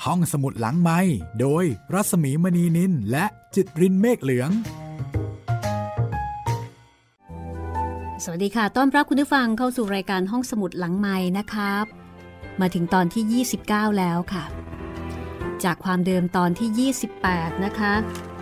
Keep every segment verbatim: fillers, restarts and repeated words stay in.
ห้องสมุดหลังไมค์โดยรัศมีมณีนินและจิตรินเมฆเหลืองสวัสดีค่ะต้อนรับคุณผู้ฟังเข้าสู่รายการห้องสมุดหลังไมค์นะครับมาถึงตอนที่ยี่สิบเก้าแล้วค่ะจากความเดิมตอนที่ยี่สิบแปดนะคะ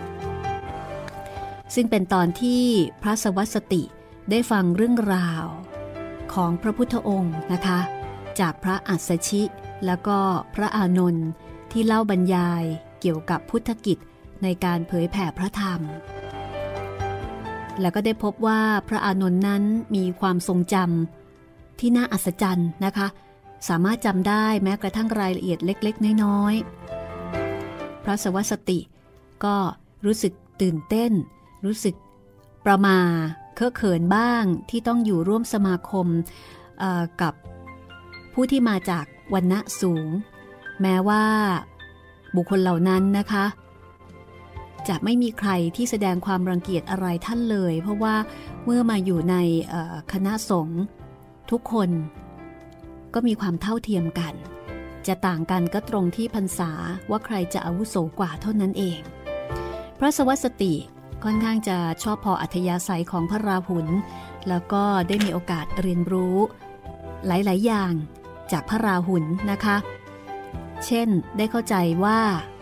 ซึ่งเป็นตอนที่พระสวัสสติได้ฟังเรื่องราวของพระพุทธองค์นะคะจากพระอัสสชิแล้วก็พระอานนท์ที่เล่าบรรยายเกี่ยวกับพุทธกิจในการเผยแผ่พระธรรมแล้วก็ได้พบว่าพระอานนท์นั้นมีความทรงจำที่น่าอัศจรรย์นะคะสามารถจำได้แม้กระทั่งรายละเอียดเล็กๆน้อยๆพระสวัสสติก็รู้สึกตื่นเต้นรู้สึกประหม่าเคอะเขินบ้างที่ต้องอยู่ร่วมสมาคมกับผู้ที่มาจากวรรณะสูงแม้ว่าบุคคลเหล่านั้นนะคะจะไม่มีใครที่แสดงความรังเกียจอะไรท่านเลยเพราะว่าเมื่อมาอยู่ในคณะสงฆ์ทุกคนก็มีความเท่าเทียมกันจะต่างกันก็ตรงที่พรรษาว่าใครจะอาวุโสกว่าเท่านั้นเองพระสวัสสติค่อนข้างจะชอบพออัธยาศัยของพระราหุลแล้วก็ได้มีโอกาสเรียนรู้หลายๆอย่างจากพระราหุลนะคะเช่นได้เข้าใจว่า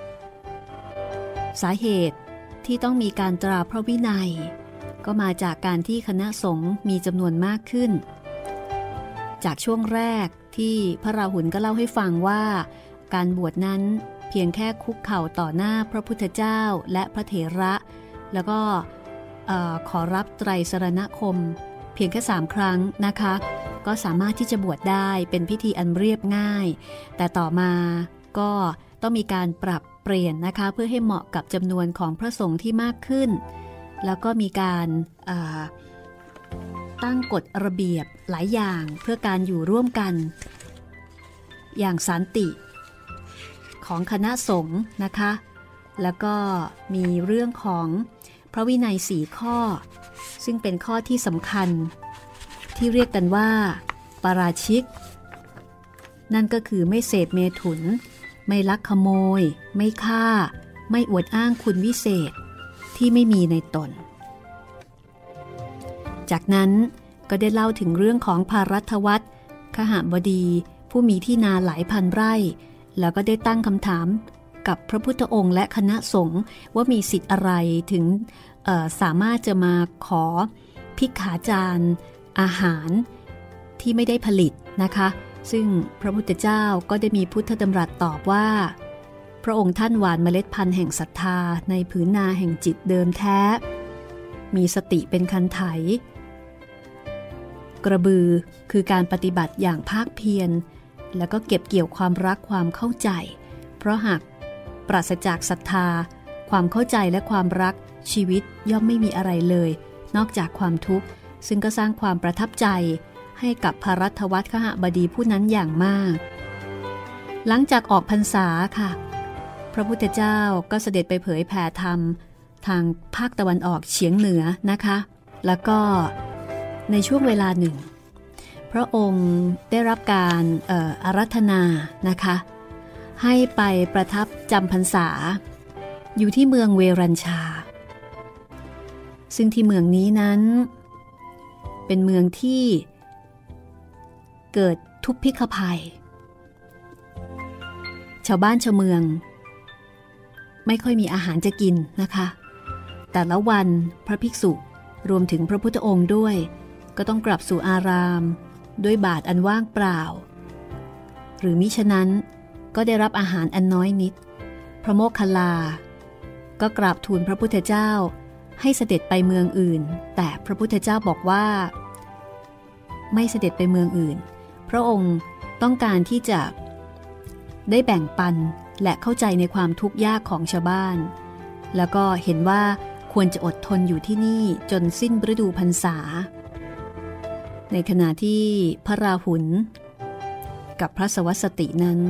สาเหตุที่ต้องมีการตราพระวินัยก็มาจากการที่คณะสงฆ์มีจำนวนมากขึ้นจากช่วงแรกที่พระราหุลก็เล่าให้ฟังว่าการบวชนั้นเพียงแค่คุกเข่าต่อหน้าพระพุทธเจ้าและพระเถระแล้วก็ขอรับไตรสรณคมเพียงแค่สามครั้งนะคะก็สามารถที่จะบวชได้เป็นพิธีอันเรียบง่ายแต่ต่อมาก็ต้องมีการปรับเปลี่ยนนะคะเพื่อให้เหมาะกับจำนวนของพระสงฆ์ที่มากขึ้นแล้วก็มีการตั้งกฎระเบียบหลายอย่างเพื่อการอยู่ร่วมกันอย่างสันติของคณะสงฆ์นะคะแล้วก็มีเรื่องของพระวินัยสี่ข้อซึ่งเป็นข้อที่สำคัญที่เรียกกันว่าปาราชิกนั่นก็คือไม่เสพเมถุนไม่ลักขโมยไม่ฆ่าไม่อวดอ้างคุณวิเศษที่ไม่มีในตนจากนั้นก็ได้เล่าถึงเรื่องของภารัตวัตรคหบดีผู้มีที่นาหลายพันไร่แล้วก็ได้ตั้งคำถามกับพระพุทธองค์และคณะสงฆ์ว่ามีสิทธิ์อะไรถึงสามารถจะมาขอภิกขาจารย์อาหารที่ไม่ได้ผลิตนะคะซึ่งพระพุทธเจ้าก็ได้มีพุทธดำรัสตอบว่าพระองค์ท่านหว่านเมล็ดพันธุ์แห่งศรัทธาในผืนนาแห่งจิตเดิมแท้มีสติเป็นคันไถกระบือคือการปฏิบัติอย่างภาคเพียรแล้วก็เก็บเกี่ยวความรักความเข้าใจเพราะหากปราศจากศรัทธาความเข้าใจและความรักชีวิตย่อมไม่มีอะไรเลยนอกจากความทุกข์ซึ่งก็สร้างความประทับใจให้กับภรัตวัตรคหบดีผู้นั้นอย่างมากหลังจากออกพรรษาค่ะพระพุทธเจ้าก็เสด็จไปเผยแผ่ธรรมทางภาคตะวันออกเฉียงเหนือนะคะแล้วก็ในช่วงเวลาหนึ่งพระองค์ได้รับการเอ่ออาราธนานะคะให้ไปประทับจำพรรษาอยู่ที่เมืองเวรัญชาซึ่งที่เมืองนี้นั้นเป็นเมืองที่เกิดทุพพิฆภัยชาวบ้านชาวเมืองไม่ค่อยมีอาหารจะกินนะคะแต่ละวันพระภิกษุรวมถึงพระพุทธองค์ด้วยก็ต้องกลับสู่อารามด้วยบาตรอันว่างเปล่าหรือมิฉะนั้นก็ได้รับอาหารอันน้อยนิดพระโมคคัลลาก็กราบทูลพระพุทธเจ้าให้เสด็จไปเมืองอื่นแต่พระพุทธเจ้าบอกว่าไม่เสด็จไปเมืองอื่นพระองค์ต้องการที่จะได้แบ่งปันและเข้าใจในความทุกข์ยากของชาวบ้านแล้วก็เห็นว่าควรจะอดทนอยู่ที่นี่จนสิ้นฤดูพรรษาในขณะที่พระราหุลกับพระสวัสสตินั้น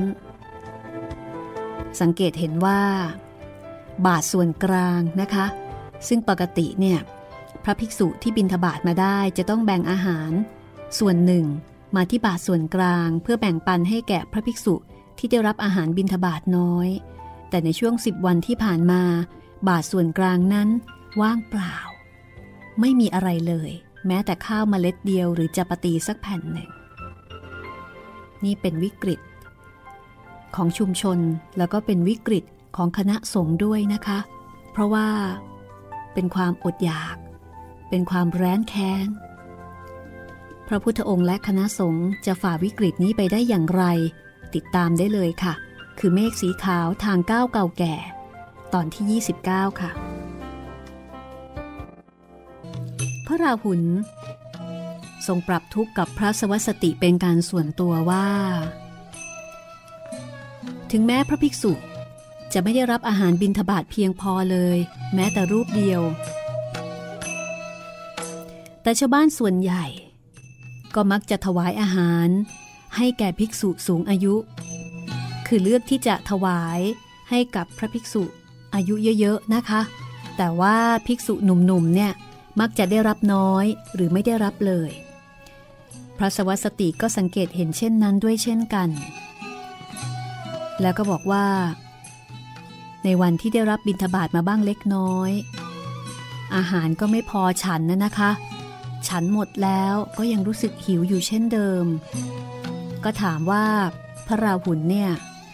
สังเกตเห็นว่าบาทส่วนกลางนะคะซึ่งปกติเนี่ยพระภิกษุที่บิณฑบาตมาได้จะต้องแบ่งอาหารส่วนหนึ่งมาที่บาทส่วนกลางเพื่อแบ่งปันให้แก่พระภิกษุที่ได้รับอาหารบิณฑบาตน้อยแต่ในช่วงสิบวันที่ผ่านมาบาทส่วนกลางนั้นว่างเปล่าไม่มีอะไรเลยแม้แต่ข้าวเมล็ดเดียวหรือจัปาตีสักแผ่นหนึ่งนี่เป็นวิกฤตของชุมชนแล้วก็เป็นวิกฤตของคณะสงฆ์ด้วยนะคะเพราะว่าเป็นความอดอยากเป็นความแร้นแค้นพระพุทธองค์และคณะสงฆ์จะฝ่าวิกฤตนี้ไปได้อย่างไรติดตามได้เลยค่ะคือเมฆสีขาวทางก้าวเก่าแก่ตอนที่ยี่สิบเก้าค่ะพระราหุลทรงปรับทุกข์กับพระสวัสสติเป็นการส่วนตัวว่าถึงแม้พระภิกษุจะไม่ได้รับอาหารบิณฑบาตเพียงพอเลยแม้แต่รูปเดียวแต่ชาวบ้านส่วนใหญ่ก็มักจะถวายอาหารให้แก่ภิกษุสูงอายุคือเลือกที่จะถวายให้กับพระภิกษุอายุเยอะๆนะคะแต่ว่าภิกษุหนุ่มๆเนี่ยมักจะได้รับน้อยหรือไม่ได้รับเลยพระสวัสสติก็สังเกตเห็นเช่นนั้นด้วยเช่นกันแล้วก็บอกว่าในวันที่ได้รับบิณฑบาตมาบ้างเล็กน้อยอาหารก็ไม่พอฉันนะนะคะฉันหมดแล้วก็ยังรู้สึกหิวอยู่เช่นเดิมก็ถามว่าพระราหุลเนี่ย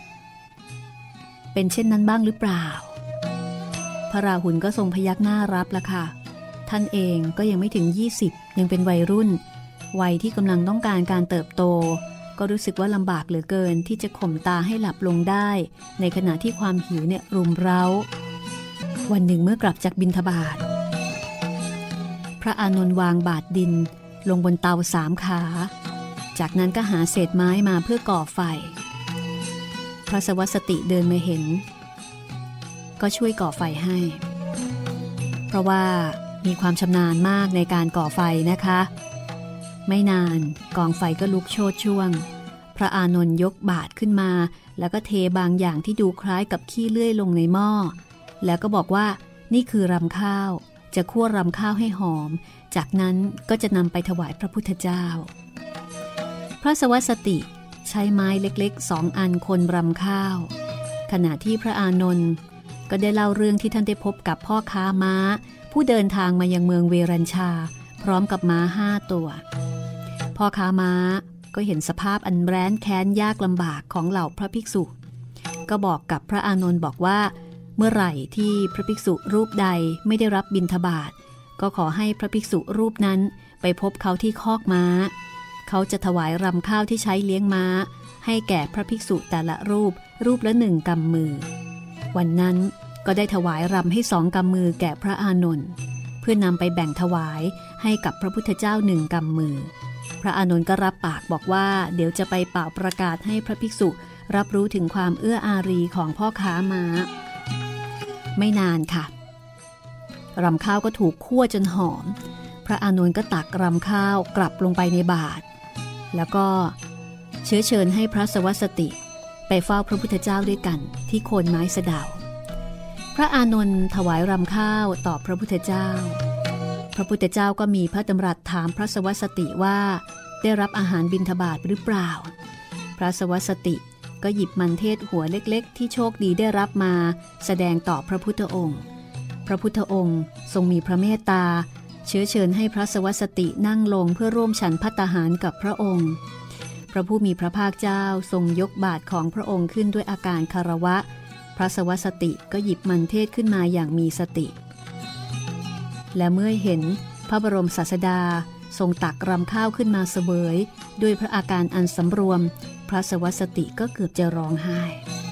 เป็นเช่นนั้นบ้างหรือเปล่าพระราหุลก็ทรงพยักหน้ารับละค่ะท่านเองก็ยังไม่ถึงยี่สิบยังเป็นวัยรุ่นวัยที่กำลังต้องการการเติบโตก็รู้สึกว่าลำบากเหลือเกินที่จะข่มตาให้หลับลงได้ในขณะที่ความหิวเนี่ยรุมเร้าวันหนึ่งเมื่อกลับจากบิณฑบาตพระอานนท์วางบาตรดินลงบนเตาสามขาจากนั้นก็หาเศษไม้มาเพื่อก่อไฟพระสวัสสติเดินมาเห็นก็ช่วยก่อไฟให้เพราะว่ามีความชำนาญมากในการก่อไฟนะคะไม่นานกองไฟก็ลุกโชติช่วงพระอานนท์ยกบาตรขึ้นมาแล้วก็เทบางอย่างที่ดูคล้ายกับขี้เลื่อยลงในหม้อแล้วก็บอกว่านี่คือรำข้าวจะคั่วรำข้าวให้หอมจากนั้นก็จะนำไปถวายพระพุทธเจ้าพระสวัสสติใช้ไม้เล็กๆสองอันคนรำข้าวขณะที่พระอานนท์ก็ได้เล่าเรื่องที่ท่านได้พบกับพ่อค้าม้าผู้เดินทางมายังเมืองเวรัญชาพร้อมกับม้าห้าตัวพ่อค้าม้าก็เห็นสภาพอันแร้นแค้นยากลำบากของเหล่าพระภิกษุก็บอกกับพระอานนท์บอกว่าเมื่อไหร่ที่พระภิกษุรูปใดไม่ได้รับบิณฑบาตก็ขอให้พระภิกษุรูปนั้นไปพบเขาที่คอกม้าเขาจะถวายรำข้าวที่ใช้เลี้ยงม้าให้แก่พระภิกษุแต่ละรูปรูปละหนึ่งกำมือวันนั้นก็ได้ถวายรำให้สองกำมือแก่พระอานนท์เพื่อนำไปแบ่งถวายให้กับพระพุทธเจ้าหนึ่งกำมือพระอานนท์ก็รับปากบอกว่าเดี๋ยวจะไปเป่าประกาศให้พระภิกษุรับรู้ถึงความเอื้ออารีของพ่อค้าม้าไม่นานค่ะรำข้าวก็ถูกคั่วจนหอมพระอานนท์ก็ตักรำข้าวกลับลงไปในบาตรแล้วก็เชื้อเชิญให้พระสวัสสติไปเฝ้าพระพุทธเจ้าด้วยกันที่โคนไม้สะเดาพระอานนท์ถวายรำข้าวต่อพระพุทธเจ้าพระพุทธเจ้าก็มีพระดำรัสถามพระสวัสสติว่าได้รับอาหารบิณฑบาตหรือเปล่าพระสวัสสติก็หยิบมันเทศหัวเล็กๆที่โชคดีได้รับมาแสดงต่อพระพุทธองค์พระพุทธองค์ทรงมีพระเมตตาเชื้อเชิญให้พระสวัสสตินั่งลงเพื่อร่วมฉันภัตตาหารกับพระองค์พระผู้มีพระภาคเจ้าทรงยกบาตรของพระองค์ขึ้นด้วยอาการคารวะพระสวัสสติก็หยิบมันเทศขึ้นมาอย่างมีสติและเมื่อเห็นพระบรมศาสดาทรงตักรำข้าวขึ้นมาเสวยด้วยพระอาการอันสำรวมพระสวัสสติก็เกือบจะร้องไห้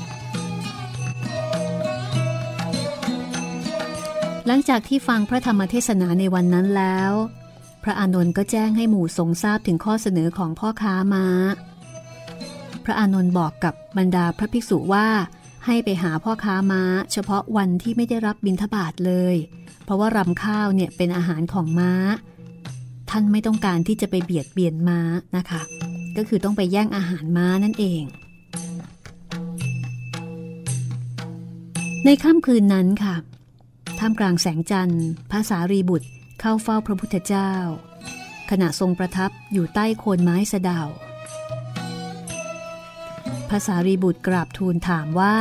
หลังจากที่ฟังพระธรรมเทศนาในวันนั้นแล้วพระอานนท์ก็แจ้งให้หมู่สงฆ์ทราบถึงข้อเสนอของพ่อค้าม้าพระอานนท์บอกกับบรรดาพระภิกษุว่าให้ไปหาพ่อค้าม้าเฉพาะวันที่ไม่ได้รับบิณฑบาตเลยเพราะว่ารำข้าวเนี่ยเป็นอาหารของม้าท่านไม่ต้องการที่จะไปเบียดเบียนม้านะคะก็คือต้องไปแย่งอาหารม้านั่นเองในค่ำคืนนั้นค่ะท่ามกลางแสงจันทร์พระสารีบุตรเข้าเฝ้าพระพุทธเจ้าขณะทรงประทับอยู่ใต้โคนไม้สะเดาพระสารีบุตรกราบทูลถามว่า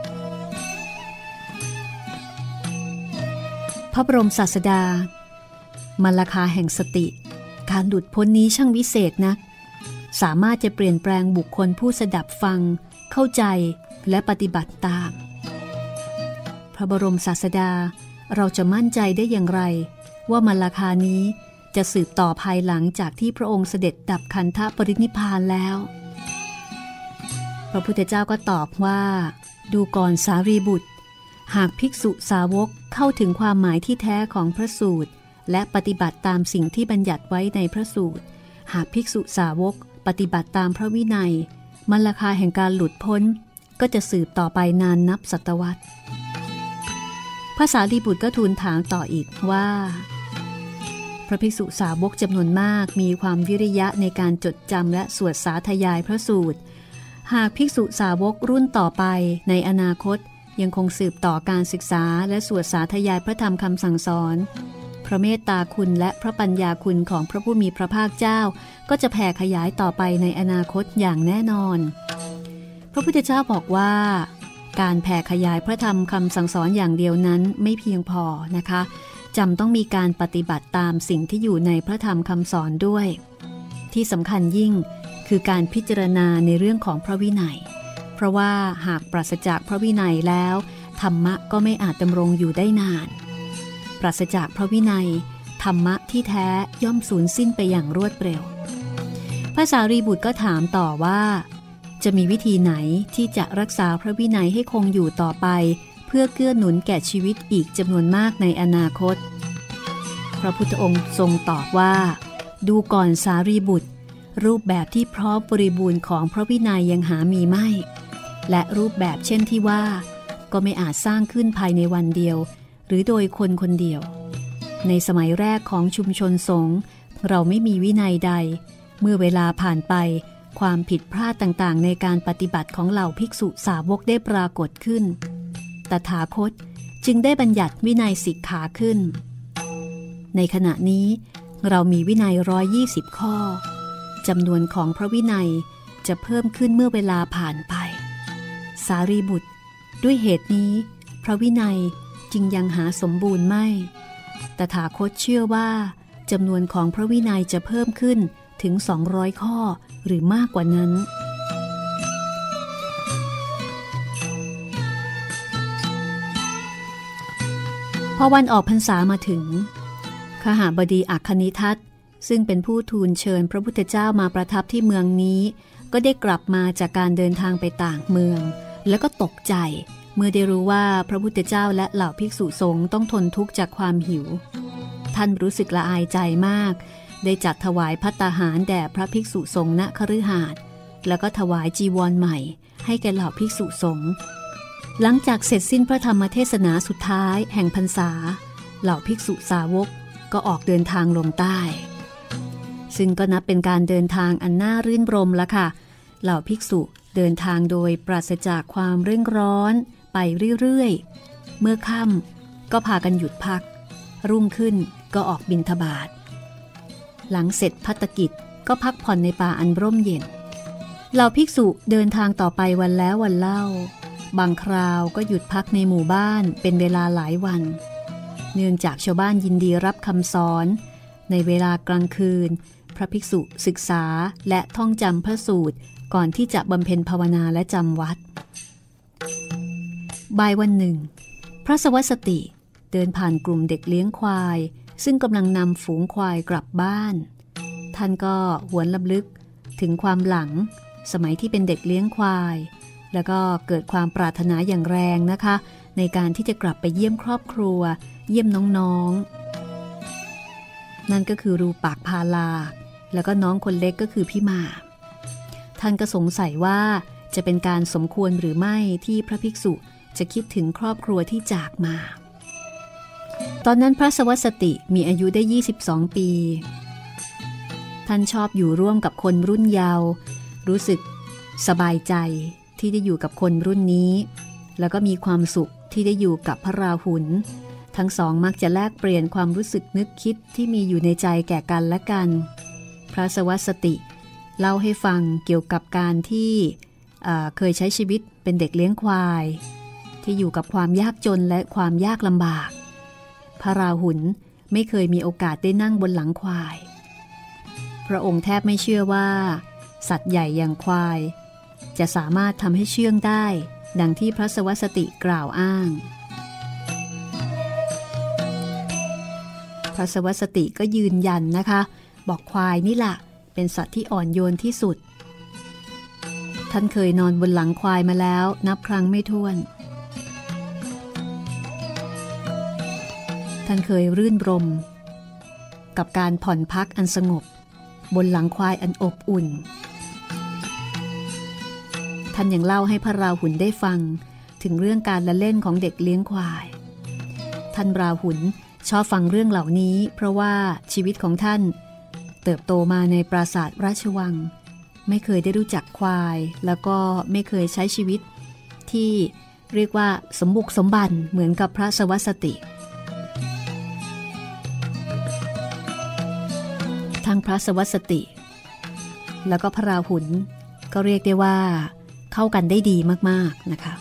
พระบรมศาสดามรรคาแห่งสติการหลุดพ้นนี้ช่างวิเศษนักสามารถจะเปลี่ยนแปลงบุคคลผู้สดับฟังเข้าใจและปฏิบัติตามพระบรมศาสดาเราจะมั่นใจได้อย่างไรว่ามรรคานี้จะสืบต่อภายหลังจากที่พระองค์เสด็จดับขันธปรินิพพานแล้วพระพุทธเจ้าก็ตอบว่าดูก่อนสารีบุตรหากภิกษุสาวกเข้าถึงความหมายที่แท้ของพระสูตรและปฏิบัติตามสิ่งที่บัญญัติไว้ในพระสูตรหากภิกษุสาวกปฏิบัติตามพระวินัยมรรคาแห่งการหลุดพ้นก็จะสืบต่อไปนานนับศตวรรษพระสารีบุตรก็ทูลถามต่ออีกว่าพระภิกษุสาวกจำนวนมากมีความวิริยะในการจดจำและสวดสาธยายพระสูตรหากภิกษุสาวกรุ่นต่อไปในอนาคตยังคงสืบต่อการศึกษาและสวดสาธยายพระธรรมคำสั่งสอนพระเมตตาคุณและพระปัญญาคุณของพระผู้มีพระภาคเจ้าก็จะแผ่ขยายต่อไปในอนาคตอย่างแน่นอนพระพุทธเจ้าบอกว่าการแผ่ขยายพระธรรมคำสั่งสอนอย่างเดียวนั้นไม่เพียงพอนะคะจำต้องมีการปฏิบัติตามสิ่งที่อยู่ในพระธรรมคำสอนด้วยที่สำคัญยิ่งคือการพิจารณาในเรื่องของพระวินัยเพราะว่าหากปราศจากพระวินัยแล้วธรรมะก็ไม่อาจดำรงอยู่ได้นานปราศจากพระวินัยธรรมะที่แท้ย่อมสูญสิ้นไปอย่างรวดเร็วพระสารีบุตรก็ถามต่อว่าจะมีวิธีไหนที่จะรักษาพระวินัยให้คงอยู่ต่อไปเพื่อเกื้อหนุนแก่ชีวิตอีกจำนวนมากในอนาคตพระพุทธองค์ทรงตอบว่าดูก่อนสารีบุตรรูปแบบที่พร้อมบริบูรณ์ของพระวินัยยังหามีไม่และรูปแบบเช่นที่ว่าก็ไม่อาจสร้างขึ้นภายในวันเดียวหรือโดยคนคนเดียวในสมัยแรกของชุมชนสงฆ์เราไม่มีวินัยใดเมื่อเวลาผ่านไปความผิดพลาดต่างๆในการปฏิบัติของเหล่าภิกษุสาวกได้ปรากฏขึ้นตถาคตจึงได้บัญญัติวินัยสิกขาขึ้นในขณะนี้เรามีวินัยร้อยยี่สิบข้อจำนวนของพระวินัยจะเพิ่มขึ้นเมื่อเวลาผ่านไปสารีบุตรด้วยเหตุนี้พระวินัยจึงยังหาสมบูรณ์ไม่ตถาคตเชื่อว่าจำนวนของพระวินัยจะเพิ่มขึ้นถึงสองร้อยข้อหรือมากกว่านั้นพอวันออกพรรษามาถึงขหบดีอัคคณิทัตซึ่งเป็นผู้ทูลเชิญพระพุทธเจ้ามาประทับที่เมืองนี้ก็ได้กลับมาจากการเดินทางไปต่างเมืองแล้วก็ตกใจเมื่อได้รู้ว่าพระพุทธเจ้าและเหล่าภิกษุสงฆ์ต้องทนทุกข์จากความหิวท่านรู้สึกละอายใจมากได้จัดถวายภัตตาหารแด่พระภิกษุสงฆ์ณคฤหาสน์แล้วก็ถวายจีวรใหม่ให้แก่เหล่าภิกษุสงฆ์หลังจากเสร็จสิ้นพระธรรมเทศนาสุดท้ายแห่งพรรษาเหล่าภิกษุสาวกก็ออกเดินทางลงใต้ซึ่งก็นับเป็นการเดินทางอันน่ารื่นรมละค่ะเหล่าภิกษุเดินทางโดยปราศจากความเร่งร้อนไปเรื่อยๆเมื่อค่ำก็พากันหยุดพักรุ่งขึ้นก็ออกบิณฑบาตหลังเสร็จภัตตกิจก็พักผ่อนในป่าอันร่มเย็นเหล่าภิกษุเดินทางต่อไปวันแล้ววันเล่าบางคราวก็หยุดพักในหมู่บ้านเป็นเวลาหลายวันเนื่องจากชาวบ้านยินดีรับคำสอนในเวลากลางคืนพระภิกษุศึกษาและท่องจำพระสูตรก่อนที่จะบำเพ็ญภาวนาและจำวัดบ่ายวันหนึ่งพระสวัสสติเดินผ่านกลุ่มเด็กเลี้ยงควายซึ่งกำลังนำฝูงควายกลับบ้านท่านก็หวนรำลึกถึงความหลังสมัยที่เป็นเด็กเลี้ยงควายแล้วก็เกิดความปรารถนาอย่างแรงนะคะในการที่จะกลับไปเยี่ยมครอบครัวเยี่ยมน้องๆนั่นก็คือรูปากพาลาแล้วก็น้องคนเล็กก็คือพี่มาท่านก็สงสัยว่าจะเป็นการสมควรหรือไม่ที่พระภิกษุจะคิดถึงครอบครัวที่จากมาตอนนั้นพระสวัสสติมีอายุได้ยี่สิบสองปีท่านชอบอยู่ร่วมกับคนรุ่นเยาว์รู้สึกสบายใจที่ได้อยู่กับคนรุ่นนี้แล้วก็มีความสุขที่ได้อยู่กับพระราหุลทั้งสองมักจะแลกเปลี่ยนความรู้สึกนึกคิดที่มีอยู่ในใจแก่กันและกันพระสวัสสติเล่าให้ฟังเกี่ยวกับการที่เอ่อเคยใช้ชีวิตเป็นเด็กเลี้ยงควายที่อยู่กับความยากจนและความยากลำบากพระราหุลไม่เคยมีโอกาสได้นั่งบนหลังควายพระองค์แทบไม่เชื่อว่าสัตว์ใหญ่อย่างควายจะสามารถทำให้เชื่องได้ดังที่พระสวัสดิกล่าวอ้างพระสวัสดิก็ยืนยันนะคะบอกควายนี่แหละเป็นสัตว์ที่อ่อนโยนที่สุดท่านเคยนอนบนหลังควายมาแล้วนับครั้งไม่ถ้วนท่านเคยรื่นรมกับการผ่อนพักอันสงบบนหลังควายอันอบอุ่นท่านยังเล่าให้พระราหุลได้ฟังถึงเรื่องการละเล่นของเด็กเลี้ยงควายท่านราหุลชอบฟังเรื่องเหล่านี้เพราะว่าชีวิตของท่านเติบโตมาในปราสาทราชวังไม่เคยได้รู้จักควายแล้วก็ไม่เคยใช้ชีวิตที่เรียกว่าสมบุกสมบันเหมือนกับพระสวัสดิทั้งพระสวัสดิแล้วก็พระราหุลก็เรียกได้ว่าเข้ากันได้ดีมากๆนะคะ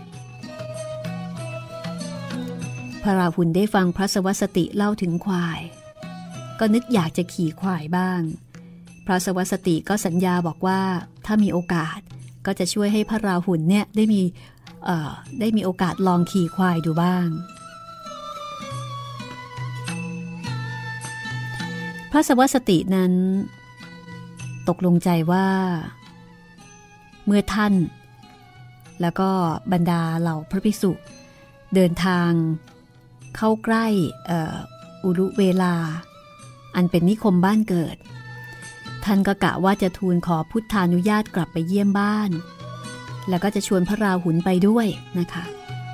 พระราหุลได้ฟังพระสวัสดิเล่าถึงควายก็นึกอยากจะขี่ควายบ้างพระสวัสดิก็สัญญาบอกว่าถ้ามีโอกาสก็จะช่วยให้พระราหุลเนี่ยได้มีเอ่อได้มีโอกาสลองขี่ควายดูบ้างพระสวัสดินั้นตกลงใจว่าเมื่อท่านแล้วก็บรรดาเหล่าพระภิกษุเดินทางเข้าใกล้อุรุเวลาอันเป็นนิคมบ้านเกิดท่านก็กะว่าจะทูลขอพุทธานุญาตกลับไปเยี่ยมบ้านแล้วก็จะชวนพระราหุลไปด้วยนะคะ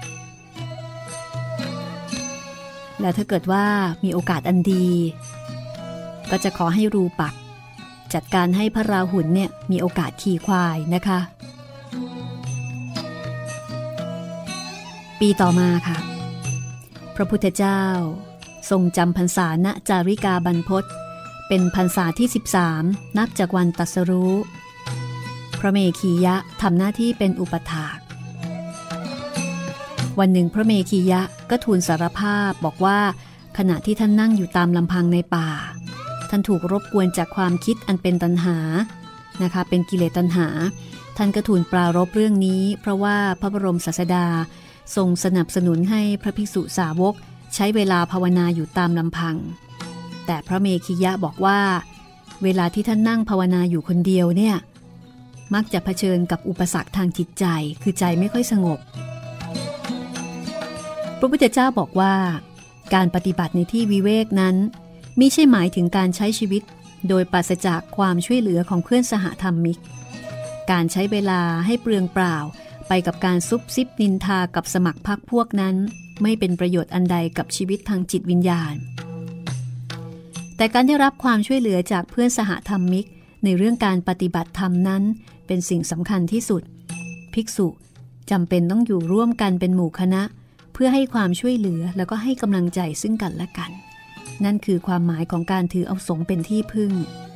แล้วถ้าเกิดว่ามีโอกาสอันดีก็จะขอให้รูปักจัดการให้พระราหุลเนี่ยมีโอกาสขี่ควายนะคะปีต่อมาค่ะพระพุทธเจ้าทรงจำพรรษาณจาริกาบรรพตเป็นพรรษาที่สิบสามนับจากวันตรัสรู้พระเมขียะทำหน้าที่เป็นอุปถากวันหนึ่งพระเมขียะก็ทูลสารภาพบอกว่าขณะที่ท่านนั่งอยู่ตามลำพังในป่าท่านถูกรบกวนจากความคิดอันเป็นตัณหานะคะเป็นกิเลสตัณหาท่านก็ทูลปรารภเรื่องนี้เพราะว่าพระบรมศาสดาทรงสนับสนุนให้พระภิกษุสาวกใช้เวลาภาวนาอยู่ตามลำพังแต่พระเมขียะบอกว่าเวลาที่ท่านนั่งภาวนาอยู่คนเดียวเนี่ยมักจะเผชิญกับอุปสรรคทางจิตใจคือใจไม่ค่อยสงบพระพุทธเจ้าบอกว่าการปฏิบัติในที่วิเวกนั้นไม่ใช่หมายถึงการใช้ชีวิตโดยปราศจากความช่วยเหลือของเพื่อนสหธรรมิกการใช้เวลาให้เปลืองเปล่าไปกับการซุบซิบนินทากับสมัครพรรคพวกนั้นไม่เป็นประโยชน์อันใดกับชีวิตทางจิตวิญญาณแต่การได้รับความช่วยเหลือจากเพื่อนสหธรรมิกในเรื่องการปฏิบัติธรรมนั้นเป็นสิ่งสำคัญที่สุดภิกษุจำเป็นต้องอยู่ร่วมกันเป็นหมู่คณะเพื่อให้ความช่วยเหลือแล้วก็ให้กำลังใจซึ่งกันและกันนั่นคือความหมายของการถือเอาสงฆ์เป็นที่พึ่ง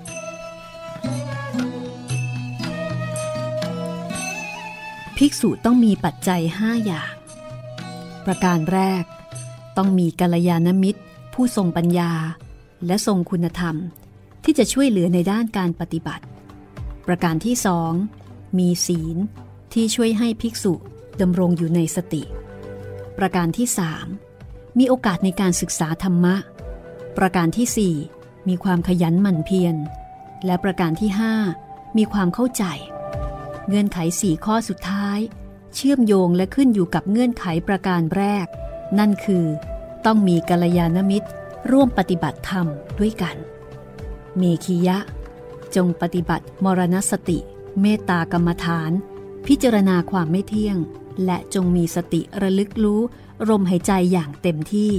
ภิกษุต้องมีปัจจัยห้าอย่างประการแรกต้องมีกัลยาณมิตรผู้ทรงปัญญาและทรงคุณธรรมที่จะช่วยเหลือในด้านการปฏิบัติประการที่สองมีศีลที่ช่วยให้ภิกษุดำรงอยู่ในสติประการที่สามมีโอกาสในการศึกษาธรรมะประการที่สี่มีความขยันหมั่นเพียรและประการที่ห้ามีความเข้าใจเงื่อนไขสี่ข้อสุดท้ายเชื่อมโยงและขึ้นอยู่กับเงื่อนไขประการแรกนั่นคือต้องมีกัลยาณมิตรร่วมปฏิบัติธรรมด้วยกันเมขียะจงปฏิบัติมรณสติเมตตากรรมฐานพิจารณาความไม่เที่ยงและจงมีสติระลึกรู้ลมหายใจอย่างเต็มที่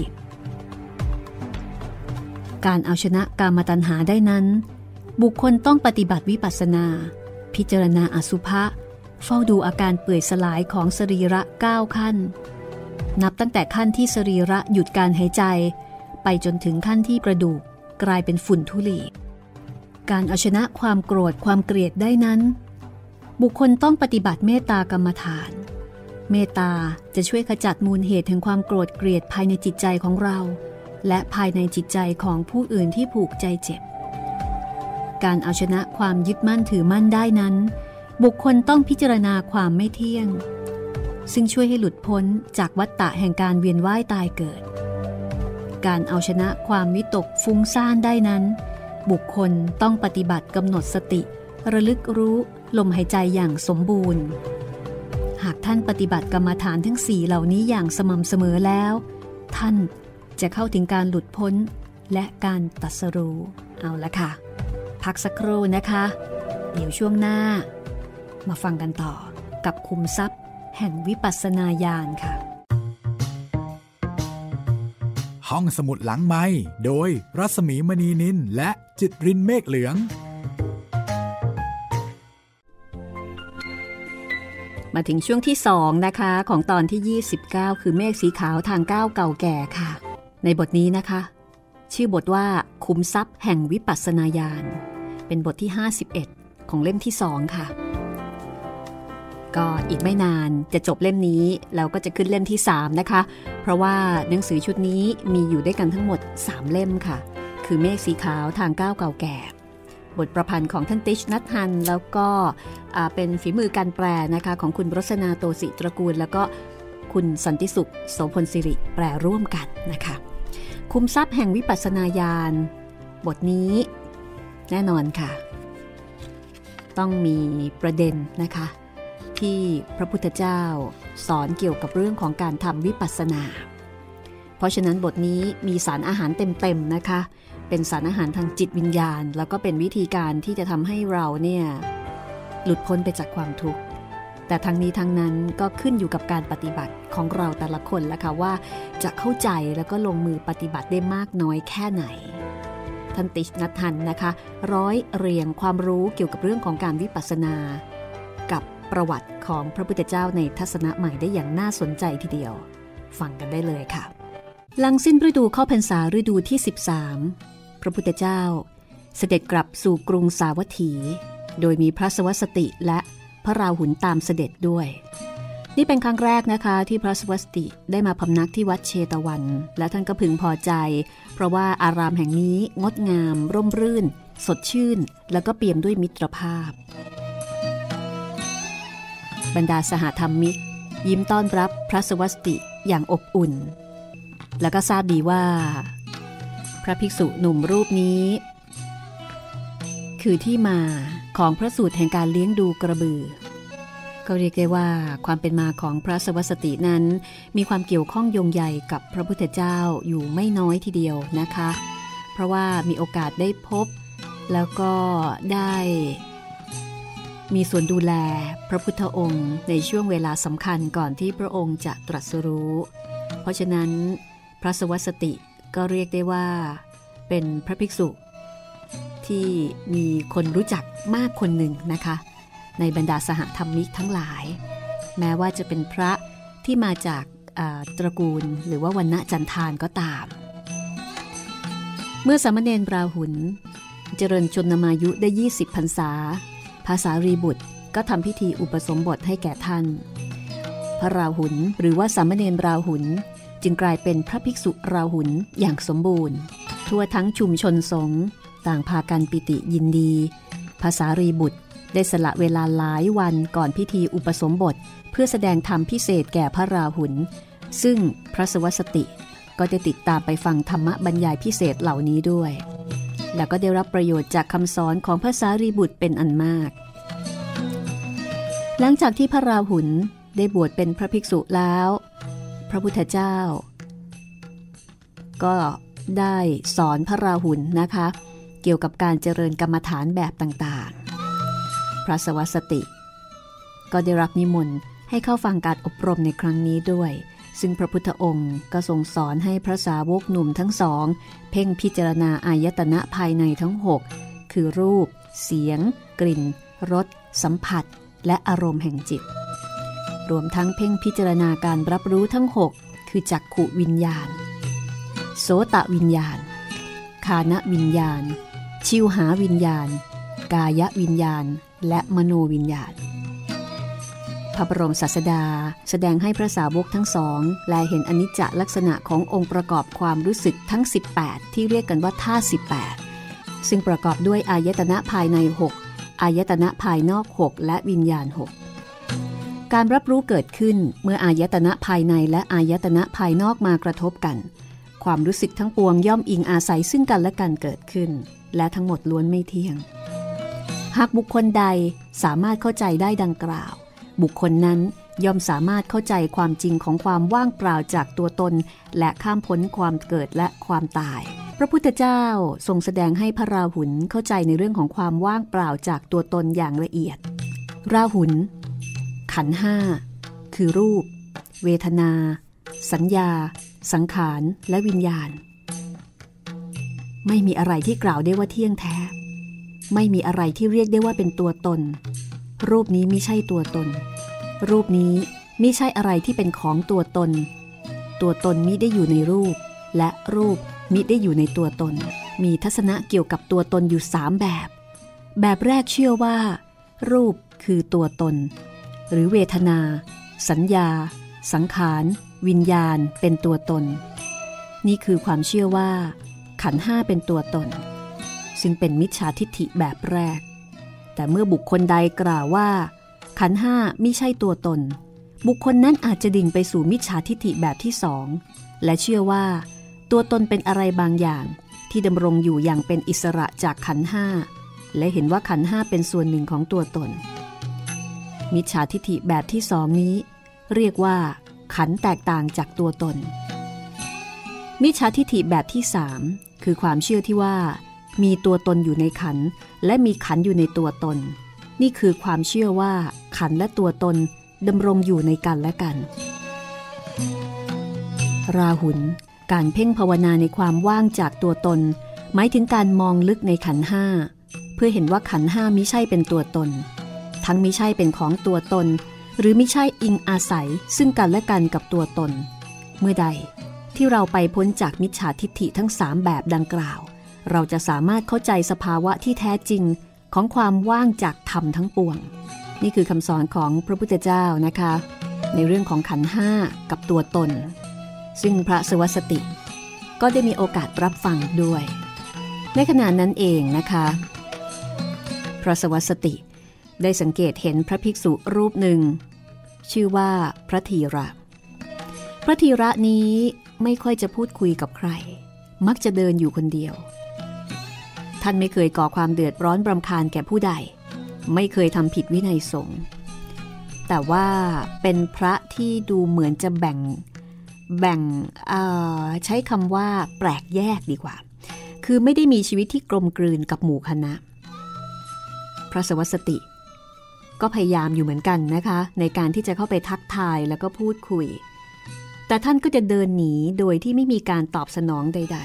การเอาชนะกามตัณหาได้นั้นบุคคลต้องปฏิบัติวิปัสสนาพิจารณาอสุภะเฝ้าดูอาการเปื่อยสลายของสรีระเก้าขั้นนับตั้งแต่ขั้นที่สรีระหยุดการหายใจไปจนถึงขั้นที่กระดูกกลายเป็นฝุ่นธุลีการเอาชนะความโกรธความเกลียดได้นั้นบุคคลต้องปฏิบัติเมตตากรรมฐานเมตตาจะช่วยขจัดมูลเหตุแห่งความโกรธเกลียดภายในจิตใจของเราและภายในจิตใจของผู้อื่นที่ผูกใจเจ็บการเอาชนะความยึดมั่นถือมั่นได้นั้นบุคคลต้องพิจารณาความไม่เที่ยงซึ่งช่วยให้หลุดพ้นจากวัฏฏะแห่งการเวียนว่ายตายเกิดการเอาชนะความวิตกฟุ้งซ่านได้นั้นบุคคลต้องปฏิบัติกำหนดสติระลึกรู้ลมหายใจอย่างสมบูรณ์หากท่านปฏิบัติกรรมฐานทั้งสี่เหล่านี้อย่างสม่ำเสมอแล้วท่านจะเข้าถึงการหลุดพ้นและการตรัสรู้เอาละค่ะพักสักครู่นะคะเดี๋ยวช่วงหน้ามาฟังกันต่อกับคุมทรัพย์แห่งวิปัสสนาญาณค่ะห้องสมุดหลังไมค์โดยรัศมีมณีนินและจิตรินเมฆเหลืองมาถึงช่วงที่สองนะคะของตอนที่ยี่สิบเก้าคือเมฆสีขาวทางก้าวเก่าแก่ค่ะในบทนี้นะคะชื่อบทว่าขุมทรัพย์แห่งวิปัสสนาญาณเป็นบทที่ห้าสิบเอ็ดของเล่มที่สองค่ะก็อีกไม่นานจะจบเล่มนี้แล้วก็จะขึ้นเล่มที่สามนะคะเพราะว่าหนังสือชุดนี้มีอยู่ด้วยกันทั้งหมดสามเล่มค่ะคือเมฆสีขาวทางก้าวเก่าแก่บทประพันธ์ของท่านติชนัทฮันแล้วก็เป็นฝีมือการแปลนะคะของคุณรสนาโตศิตระกูลแล้วก็คุณสันติสุขโสพลสิริแปลร่วมกันนะคะคุมทรัพย์แห่งวิปัสสนาญาณบทนี้แน่นอนค่ะต้องมีประเด็นนะคะที่พระพุทธเจ้าสอนเกี่ยวกับเรื่องของการทำวิปัสสนาเพราะฉะนั้นบทนี้มีสารอาหารเต็มๆนะคะเป็นสารอาหารทางจิตวิญญาณแล้วก็เป็นวิธีการที่จะทำให้เราเนี่ยหลุดพ้นไปจากความทุกข์แต่ทั้งนี้ทั้งนั้นก็ขึ้นอยู่กับการปฏิบัติของเราแต่ละคนแล้วค่ะว่าจะเข้าใจแล้วก็ลงมือปฏิบัติได้มากน้อยแค่ไหนท่านติชนัทฮันนะคะร้อยเรียงความรู้เกี่ยวกับเรื่องของการวิปัสสนากับประวัติของพระพุทธเจ้าในทัศนะใหม่ได้อย่างน่าสนใจทีเดียวฟังกันได้เลยค่ะหลังสิ้นฤดูเข้าพรรษาฤดูที่สิบสามพระพุทธเจ้าเสด็จกลับสู่กรุงสาวัตถีโดยมีพระสวัสสติและพระราหุลตามเสด็จด้วยนี่เป็นครั้งแรกนะคะที่พระสวัสสติได้มาพำนักที่วัดเชตวันและท่านก็พึงพอใจเพราะว่าอารามแห่งนี้งดงามร่มรื่นสดชื่นแล้วก็เปี่ยมด้วยมิตรภาพบรรดาสหธรรมิกยิ้มต้อนรับพระสวัสสติอย่างอบอุ่นแล้วก็ทราบดีว่าพระภิกษุหนุ่มรูปนี้คือที่มาของพระสูตรแห่งการเลี้ยงดูกระบือก็เรียกได้ว่าความเป็นมาของพระสวัสสตินั้นมีความเกี่ยวข้องโยงใหญ่กับพระพุทธเจ้าอยู่ไม่น้อยทีเดียวนะคะเพราะว่ามีโอกาสได้พบแล้วก็ได้มีส่วนดูแลพระพุทธองค์ในช่วงเวลาสำคัญก่อนที่พระองค์จะตรัสรู้เพราะฉะนั้นพระสวัสสติก็เรียกได้ว่าเป็นพระภิกษุที่มีคนรู้จักมากคนหนึ่งนะคะในบรรดาสหธรรมิกทั้งหลายแม้ว่าจะเป็นพระที่มาจากตระกูลหรือว่าวรรณะจันทานก็ตามเมื่อสามเณรราหุลเจริญชนมายุได้ยี่สิบพรรษาพระสารีบุตรก็ทำพิธีอุปสมบทให้แก่ท่านพระราหุลหรือว่าสามเณรราหุลจึงกลายเป็นพระภิกษุราหุลอย่างสมบูรณ์ทั่วทั้งชุมชนสงฆ์ต่างพากันปิติยินดีพระสารีบุตรได้สละเวลาหลายวันก่อนพิธีอุปสมบทเพื่อแสดงธรรมพิเศษแก่พระราหุลซึ่งพระสวัสสติก็ได้ติดตามไปฟังธรรมบรรยายพิเศษเหล่านี้ด้วยแล้วก็ได้รับประโยชน์จากคำสอนของพระสารีบุตรเป็นอันมากหลังจากที่พระราหุลได้บวชเป็นพระภิกษุแล้วพระพุทธเจ้าก็ได้สอนพระราหุลนะคะเกี่ยวกับการเจริญกรรมฐานแบบต่างๆพระสวัสสติก็ได้รับนิมนต์ให้เข้าฟังการอบรมในครั้งนี้ด้วยซึ่งพระพุทธองค์ก็ทรงสอนให้พระสาวกหนุ่มทั้งสองเพ่งพิจารณาอายตนะภายในทั้งหกคือรูปเสียงกลิ่นรสสัมผัสและอารมณ์แห่งจิตรวมทั้งเพ่งพิจารณาการรับรู้ทั้งหกคือจักขุวิญญาณโสตวิญญาณฆานวิญญาณชิวหาวิญญาณกายวิญญาณและมโนวิญญาณพระบรมศาสดาแสดงให้พระสาวกทั้งสองแลเห็นอนิจจลักษณะขององค์ประกอบความรู้สึกทั้งสิบแปดที่เรียกกันว่าธาตุสิบแปดซึ่งประกอบด้วยอายตนะภายในหกอายตนะภายนอกหกและวิญญาณหกการรับรู้เกิดขึ้นเมื่ออายตนะภายในและอายตนะภายนอกมากระทบกันความรู้สึกทั้งปวงย่อมอิงอาศัยซึ่งกันและกันเกิดขึ้นและทั้งหมดล้วนไม่เที่ยงหากบุคคลใดสามารถเข้าใจได้ดังกล่าวบุคคลนั้นย่อมสามารถเข้าใจความจริงของความว่างเปล่าจากตัวตนและข้ามพ้นความเกิดและความตายพระพุทธเจ้าทรงแสดงให้พระราหุลเข้าใจในเรื่องของความว่างเปล่าจากตัวตนอย่างละเอียดราหุลขันธ์ห้าคือรูปเวทนาสัญญาสังขารและวิญญาณไม่มีอะไรที่กล่าวได้ว่าเที่ยงแท้ไม่มีอะไรที่เรียกได้ว่าเป็นตัวตนรูปนี้ไม่ใช่ตัวตนรูปนี้ไม่ใช่อะไรที่เป็นของตัวตนตัวตนมิได้อยู่ในรูปและรูปมิได้อยู่ในตัวตนมีทัศนะเกี่ยวกับตัวตนอยู่สามแบบแบบแรกเชื่อว่ารูปคือตัวตนหรือเวทนาสัญญาสังขารวิญญาณเป็นตัวตนนี่คือความเชื่อว่าขันธ์ห้าเป็นตัวตนซึ่งเป็นมิจฉาทิฏฐิแบบแรกแต่เมื่อบุคคลใดกล่าวว่าขันธ์ห้าไม่ใช่ตัวตนบุคคลนั้นอาจจะดิ่งไปสู่มิจฉาทิฏฐิแบบที่สองและเชื่อว่าตัวตนเป็นอะไรบางอย่างที่ดำรงอยู่อย่างเป็นอิสระจากขันธ์ห้าและเห็นว่าขันธ์ห้าเป็นส่วนหนึ่งของตัวตนมิจฉาทิฏฐิแบบที่สองนี้เรียกว่าขันธ์แตกต่างจากตัวตนมิจฉาทิฏฐิแบบที่สามคือความเชื่อที่ว่ามีตัวตนอยู่ในขันธ์และมีขันธ์อยู่ในตัวตนนี่คือความเชื่อว่าขันธ์และตัวตนดำรงอยู่ในกันและกันราหุลการเพ่งภาวนาในความว่างจากตัวตนหมายถึงการมองลึกในขันธ์ห้าเพื่อเห็นว่าขันธ์ห้ามิใช่เป็นตัวตนทั้งมิใช่เป็นของตัวตนหรือมิใช่อิงอาศัยซึ่งกันและกันกับตัวตนเมื่อใดที่เราไปพ้นจากมิจฉาทิฏฐิทั้งสามแบบดังกล่าวเราจะสามารถเข้าใจสภาวะที่แท้จริงของความว่างจากธรรมทั้งปวงนี่คือคำสอนของพระพุทธเจ้านะคะในเรื่องของขันธ์ห้ากับตัวตนซึ่งพระสวัสสติก็ได้มีโอกาสรับฟังด้วยในขณะนั้นเองนะคะพระสวัสสติได้สังเกตเห็นพระภิกษุรูปหนึ่งชื่อว่าพระธีระพระธีระนี้ไม่ค่อยจะพูดคุยกับใครมักจะเดินอยู่คนเดียวท่านไม่เคยก่อความเดือดร้อนรำคาญแก่ผู้ใดไม่เคยทำผิดวินัยสงฆ์แต่ว่าเป็นพระที่ดูเหมือนจะแบ่งแบ่งใช้คำว่าแปลกแยกดีกว่าคือไม่ได้มีชีวิตที่กลมกลืนกับหมู่คณะพระสวัสสติก็พยายามอยู่เหมือนกันนะคะในการที่จะเข้าไปทักทายแล้วก็พูดคุยแต่ท่านก็จะเดินหนีโดยที่ไม่มีการตอบสนองใด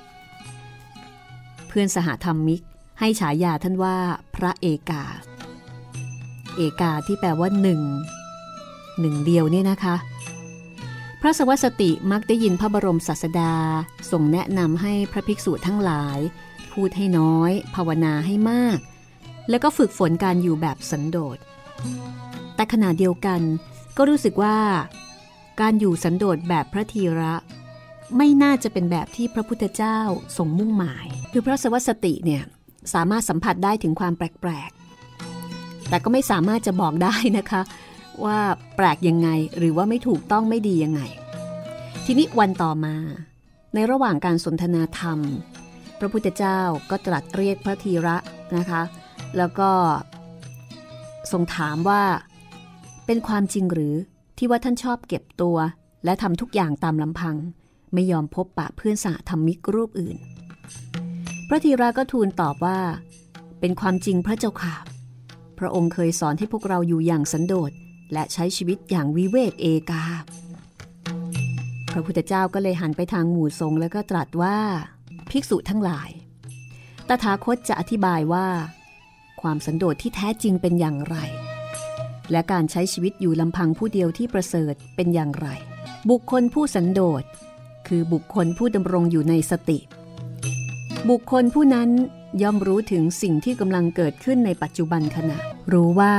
ๆเพื่อนสหธรรมิกให้ฉายาท่านว่าพระเอกาเอกาที่แปลว่าหนึ่งหนึ่งเดียวเนี่ยนะคะพระสวัสสติมักได้ยินพระบรมศาสดาทรงแนะนำให้พระภิกษุทั้งหลายพูดให้น้อยภาวนาให้มากแล้วก็ฝึกฝนการอยู่แบบสันโดษแต่ขณะเดียวกันก็รู้สึกว่าการอยู่สันโดษแบบพระธีระไม่น่าจะเป็นแบบที่พระพุทธเจ้าทรงมุ่งหมายคือพระสวัสสติเนี่ยสามารถสัมผัสได้ถึงความแปลกๆแต่ก็ไม่สามารถจะบอกได้นะคะว่าแปลกยังไงหรือว่าไม่ถูกต้องไม่ดียังไงทีนี้วันต่อมาในระหว่างการสนทนาธรรมพระพุทธเจ้าก็ตรัสเรียกพระธีระนะคะแล้วก็ทรงถามว่าเป็นความจริงหรือที่ว่าท่านชอบเก็บตัวและทำทุกอย่างตามลำพังไม่ยอมพบปะเพื่อนสหธรรมิกรูปอื่นพระธีระก็ทูลตอบว่าเป็นความจริงพระเจ้าค่ะพระองค์เคยสอนให้พวกเราอยู่อย่างสันโดษและใช้ชีวิตอย่างวิเวกเอกาพระพุทธเจ้าก็เลยหันไปทางหมู่สงฆ์แล้วก็ตรัสว่าภิกษุทั้งหลายตถาคตจะอธิบายว่าความสันโดษที่แท้จริงเป็นอย่างไรและการใช้ชีวิตอยู่ลำพังผู้เดียวที่ประเสริฐเป็นอย่างไรบุคคลผู้สันโดษคือบุคคลผู้ดำรงอยู่ในสติบุคคลผู้นั้นย่อมรู้ถึงสิ่งที่กำลังเกิดขึ้นในปัจจุบันขณะรู้ว่า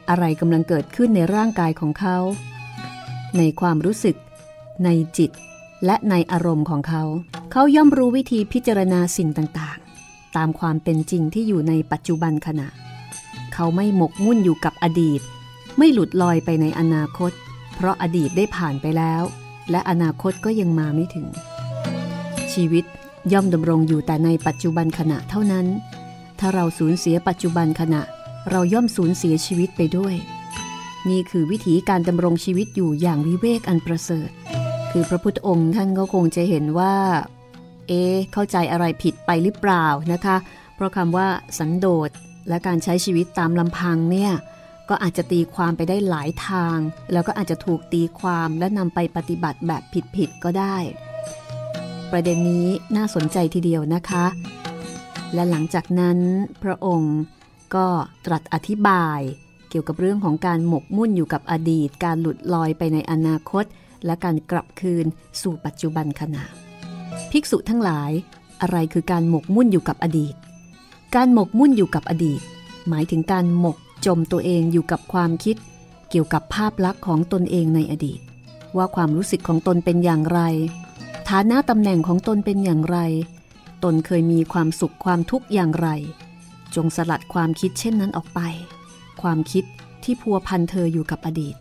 อะไรกำลังเกิดขึ้นในร่างกายของเขาในความรู้สึกในจิตและในอารมณ์ของเขาเขาย่อมรู้วิธีพิจารณาสิ่งต่างๆตามความเป็นจริงที่อยู่ในปัจจุบันขณะเขาไม่หมกมุ่นอยู่กับอดีตไม่หลุดลอยไปในอนาคตเพราะอดีตได้ผ่านไปแล้วและอนาคตก็ยังมาไม่ถึงชีวิตย่อมดำรงอยู่แต่ในปัจจุบันขณะเท่านั้นถ้าเราสูญเสียปัจจุบันขณะเราย่อมสูญเสียชีวิตไปด้วยนี่คือวิธีการดำรงชีวิตอยู่อย่างวิเวกอันประเสริฐคือพระพุทธองค์ท่านก็คงจะเห็นว่าเอ๊ะเข้าใจอะไรผิดไปหรือเปล่านะคะเพราะคำว่าสันโดษและการใช้ชีวิตตามลำพังเนี่ยก็อาจจะตีความไปได้หลายทางแล้วก็อาจจะถูกตีความและนำไปปฏิบัติแบบผิดๆก็ได้ประเด็นนี้น่าสนใจทีเดียวนะคะและหลังจากนั้นพระองค์ก็ตรัสอธิบายเกี่ยวกับเรื่องของการหมกมุ่นอยู่กับอดีตการหลุดลอยไปในอนาคตและการกลับคืนสู่ปัจจุบันขณะภิกษุทั้งหลายอะไรคือการหมกมุ่นอยู่กับอดีตการหมกมุ่นอยู่กับอดีตหมายถึงการหมกจมตัวเองอยู่กับความคิดเกี่ยวกับภาพลักษณ์ของตนเองในอดีตว่าความรู้สึกของตนเป็นอย่างไรฐานะตำแหน่งของตนเป็นอย่างไรตนเคยมีความสุขความทุกข์อย่างไรจงสลัดความคิดเช่นนั้นออกไปความคิดที่พัวพันเธออยู่กับอดีต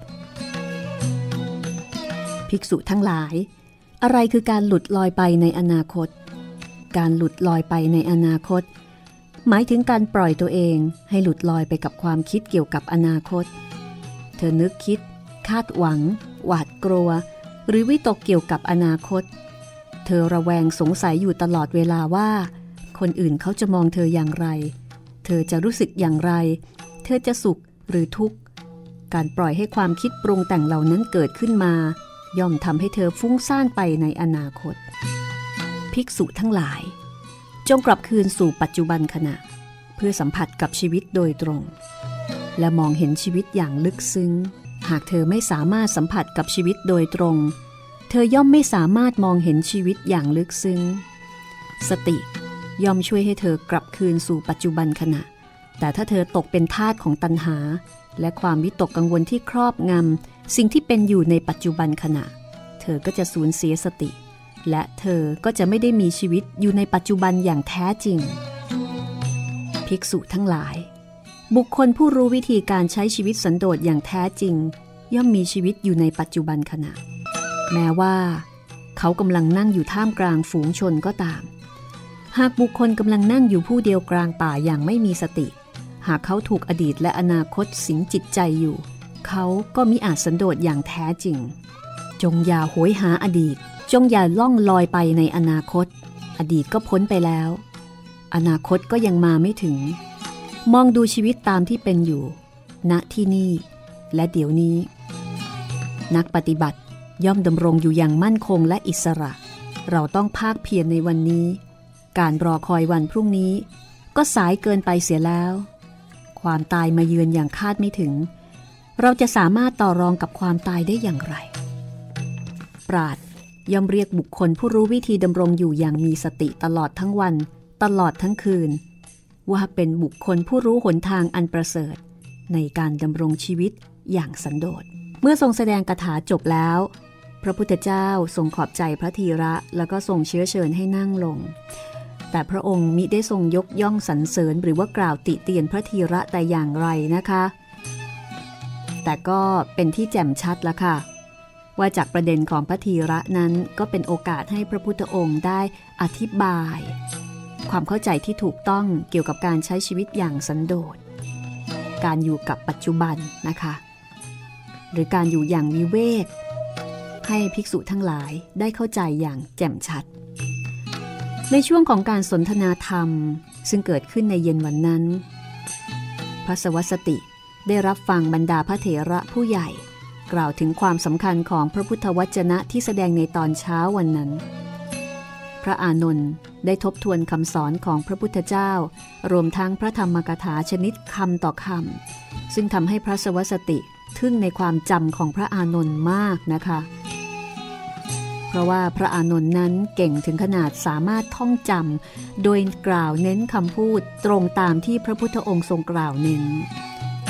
ภิกษุทั้งหลายอะไรคือการหลุดลอยไปในอนาคตการหลุดลอยไปในอนาคตหมายถึงการปล่อยตัวเองให้หลุดลอยไปกับความคิดเกี่ยวกับอนาคตเธอนึกคิดคาดหวังหวาดกลัวหรือวิตกเกี่ยวกับอนาคตเธอระแวงสงสัยอยู่ตลอดเวลาว่าคนอื่นเขาจะมองเธออย่างไรเธอจะรู้สึกอย่างไรเธอจะสุขหรือทุกข์การปล่อยให้ความคิดปรุงแต่งเหล่านั้นเกิดขึ้นมาย่อมทำให้เธอฟุ้งซ่านไปในอนาคตภิกษุทั้งหลายจงกลับคืนสู่ปัจจุบันขณะเพื่อสัมผัสกับชีวิตโดยตรงและมองเห็นชีวิตอย่างลึกซึ้งหากเธอไม่สามารถสัมผัสกับชีวิตโดยตรงเธอย่อมไม่สามารถมองเห็นชีวิตอย่างลึกซึ้งสติย่อมช่วยให้เธอกลับคืนสู่ปัจจุบันขณะแต่ถ้าเธอตกเป็นทาสของตัณหาและความวิตกกังวลที่ครอบงำสิ่งที่เป็นอยู่ในปัจจุบันขณะเธอก็จะสูญเสียสติและเธอก็จะไม่ได้มีชีวิตอยู่ในปัจจุบันอย่างแท้จริงภิกษุทั้งหลายบุคคลผู้รู้วิธีการใช้ชีวิตสันโดษอย่างแท้จริงย่อมมีชีวิตอยู่ในปัจจุบันขณะแม้ว่าเขากำลังนั่งอยู่ท่ามกลางฝูงชนก็ตามหากบุคคลกำลังนั่งอยู่ผู้เดียวกลางป่าอย่างไม่มีสติหากเขาถูกอดีตและอนาคตสิงจิตใจอยู่เขาก็มิอาจสันโดษอย่างแท้จริงจงอย่าโหยหาอดีตจงอย่าล่องลอยไปในอนาคตอดีตก็พ้นไปแล้วอนาคตก็ยังมาไม่ถึงมองดูชีวิตตามที่เป็นอยู่ณที่นี่และเดี๋ยวนี้นักปฏิบัติย่อมดำรงอยู่อย่างมั่นคงและอิสระเราต้องภาคเพียรในวันนี้การรอคอยวันพรุ่งนี้ก็สายเกินไปเสียแล้วความตายมาเยือนอย่างคาดไม่ถึงเราจะสามารถต่อรองกับความตายได้อย่างไรปราชญ์ย่อมเรียกบุคคลผู้รู้วิธีดำรงอยู่อย่างมีสติตลอดทั้งวันตลอดทั้งคืนว่าเป็นบุคคลผู้รู้หนทางอันประเสริฐในการดำรงชีวิตอย่างสันโดษเมื่อทรงแสดงคาถาจบแล้วพระพุทธเจ้าทรงขอบใจพระธีระแล้วก็ทรงเชื้อเชิญให้นั่งลงแต่พระองค์มิได้ทรงยกย่องสรรเสริญหรือว่ากล่าวติเตียนพระธีระแต่อย่างไรนะคะแต่ก็เป็นที่แจ่มชัดละค่ะว่าจากประเด็นของพระธีระนั้นก็เป็นโอกาสให้พระพุทธองค์ได้อธิบายความเข้าใจที่ถูกต้องเกี่ยวกับการใช้ชีวิตอย่างสันโดษการอยู่กับปัจจุบันนะคะหรือการอยู่อย่างวิเวกให้ภิกษุทั้งหลายได้เข้าใจอย่างแจ่มชัดในช่วงของการสนทนาธรรมซึ่งเกิดขึ้นในเย็นวันนั้นพระสวัสติได้รับฟังบรรดาพระเถระผู้ใหญ่กล่าวถึงความสำคัญของพระพุทธวจนะที่แสดงในตอนเช้าวันนั้นพระอานนท์ได้ทบทวนคำสอนของพระพุทธเจ้ารวมทั้งพระธรรมกถาชนิดคำต่อคำซึ่งทำให้พระสวัสติทึ่งในความจำของพระอานนท์มากนะคะเพราะว่าพระอานนท์นั้นเก่งถึงขนาดสามารถท่องจำโดยกล่าวเน้นคำพูดตรงตามที่พระพุทธองค์ทรงกล่าวเน้น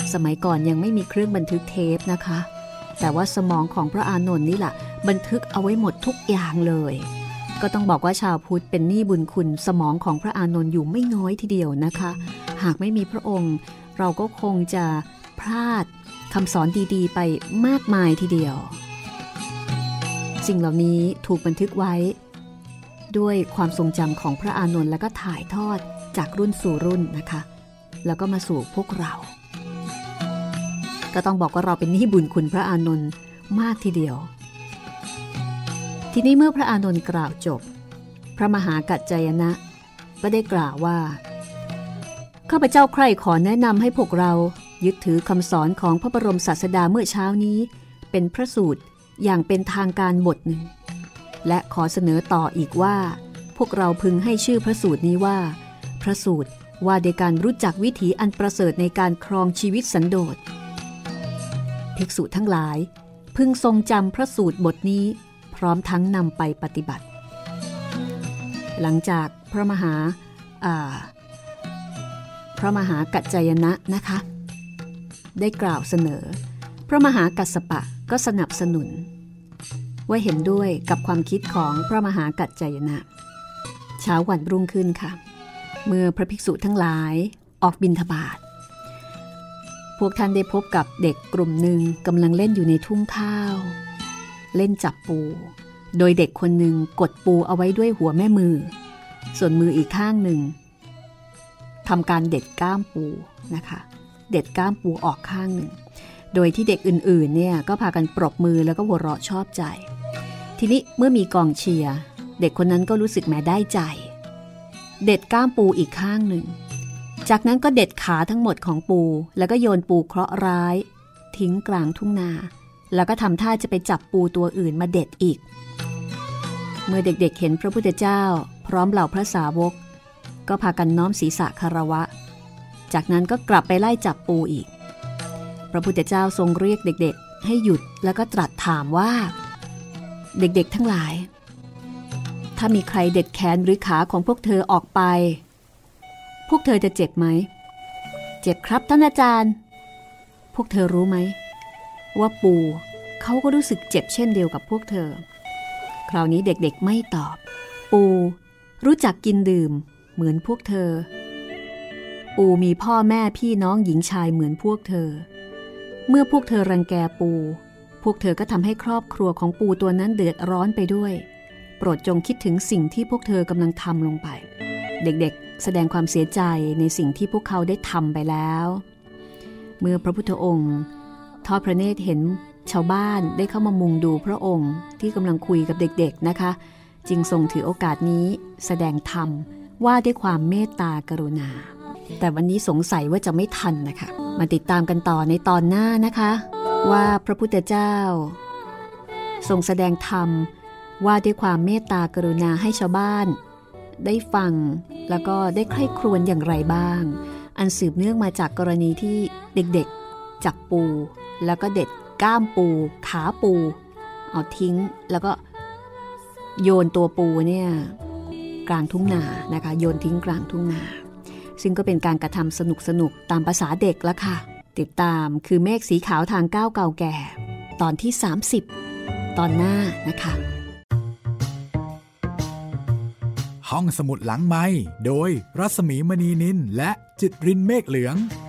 สมัยก่อนยังไม่มีเครื่องบันทึกเทปนะคะแต่ว่าสมองของพระอานนท์นี่แหละบันทึกเอาไว้หมดทุกอย่างเลยก็ต้องบอกว่าชาวพุทธเป็นหนี้บุญคุณสมองของพระอานนท์อยู่ไม่น้อยทีเดียวนะคะหากไม่มีพระองค์เราก็คงจะพลาดคำสอนดีๆไปมากมายทีเดียวสิ่งเหล่านี้ถูกบันทึกไว้ด้วยความทรงจำของพระอานนท์แล้วก็ถ่ายทอดจากรุ่นสู่รุ่นนะคะแล้วก็มาสู่พวกเราก็ต้องบอกว่าเราเป็นหนี้บุญคุณพระอานนท์มากทีเดียวทีนี้เมื่อพระอานนท์กล่าวจบพระมหากัจจายนะก็ได้กล่าวว่าข้าพเจ้าใคร่ขอแนะนำให้พวกเรายึดถือคำสอนของพระบรมศาสดาเมื่อเช้านี้เป็นพระสูตรอย่างเป็นทางการบทหนึ่งและขอเสนอต่ออีกว่าพวกเราพึงให้ชื่อพระสูตรนี้ว่าพระสูตรว่าในการรู้จักวิถีอันประเสริฐในการครองชีวิตสันโดษภิกษุทั้งหลายพึงทรงจำพระสูตรบทนี้พร้อมทั้งนำไปปฏิบัติหลังจากพระมหาพระมหากัจจายนะนะคะได้กล่าวเสนอพระมหากัสสปะก็สนับสนุนว่าเห็นด้วยกับความคิดของพระมหากัจจายนะเช้าวันรุ่งขึ้นค่ะเมื่อพระภิกษุทั้งหลายออกบิณฑบาตพวกท่านได้พบกับเด็กกลุ่มหนึ่งกำลังเล่นอยู่ในทุ่งข้าวเล่นจับปูโดยเด็กคนหนึ่งกดปูเอาไว้ด้วยหัวแม่มือส่วนมืออีกข้างหนึ่งทำการเด็ดก้ามปูนะคะเด็ดก้ามปูออกข้างหนึ่งโดยที่เด็กอื่นๆเนี่ยก็พากันปรบมือแล้วก็หัวเราะชอบใจทีนี้เมื่อมีกองเชียร์เด็กคนนั้นก็รู้สึกแม้ได้ใจเด็ดก้ามปูอีกข้างหนึ่งจากนั้นก็เด็ดขาทั้งหมดของปูแล้วก็โยนปูเคราะห์ร้ายทิ้งกลางทุ่งนาแล้วก็ทำท่าจะไปจับปูตัวอื่นมาเด็ดอีกเมื่อเด็กๆเห็นพระพุทธเจ้าพร้อมเหล่าพระสาวกก็พากันน้อมศีรษะคารวะจากนั้นก็กลับไปไล่จับปูอีกพระพุทธเจ้าทรงเรียกเด็กๆให้หยุดแล้วก็ตรัสถามว่าเด็กๆทั้งหลายถ้ามีใครเด็ดแขนหรือขาของพวกเธอออกไปพวกเธอจะเจ็บไหมเจ็บครับท่านอาจารย์พวกเธอรู้ไหมว่าปูเขาก็รู้สึกเจ็บเช่นเดียวกับพวกเธอคราวนี้เด็กๆไม่ตอบปูรู้จักกินดื่มเหมือนพวกเธอปูมีพ่อแม่พี่น้องหญิงชายเหมือนพวกเธอเมื่อพวกเธอรังแกปูพวกเธอก็ทำให้ครอบครัวของปูตัวนั้นเดือดร้อนไปด้วยโปรดจงคิดถึงสิ่งที่พวกเธอกำลังทำลงไปเด็กๆแสดงความเสียใจในสิ่งที่พวกเขาได้ทำไปแล้วเมื่อพระพุทธองค์ทอดพระเนตรเห็นชาวบ้านได้เข้ามามุงดูพระองค์ที่กำลังคุยกับเด็กๆนะคะจึงทรงถือโอกาสนี้แสดงธรรมว่าด้วยความเมตตากรุณาแต่วันนี้สงสัยว่าจะไม่ทันนะคะมาติดตามกันต่อในตอนหน้านะคะว่าพระพุทธเจ้าทรงแสดงธรรมว่าด้วยความเมตตากรุณาให้ชาวบ้านได้ฟังแล้วก็ได้ใคร่ครวญอย่างไรบ้างอันสืบเนื่องมาจากกรณีที่เด็กๆจับปูแล้วก็เด็ดก้ามปูขาปูเอาทิ้งแล้วก็โยนตัวปูเนี่ยกลางทุ่งนานะคะโยนทิ้งกลางทุ่งนาซึ่งก็เป็นการกระทำสนุกๆตามภาษาเด็กละค่ะติดตามคือเมฆสีขาวทางก้าวเก่าแก่ตอนที่สามสิบตอนหน้านะคะห้องสมุดหลังไมค์โดยรัศมีมณีนินและจิตรินเมฆเหลือง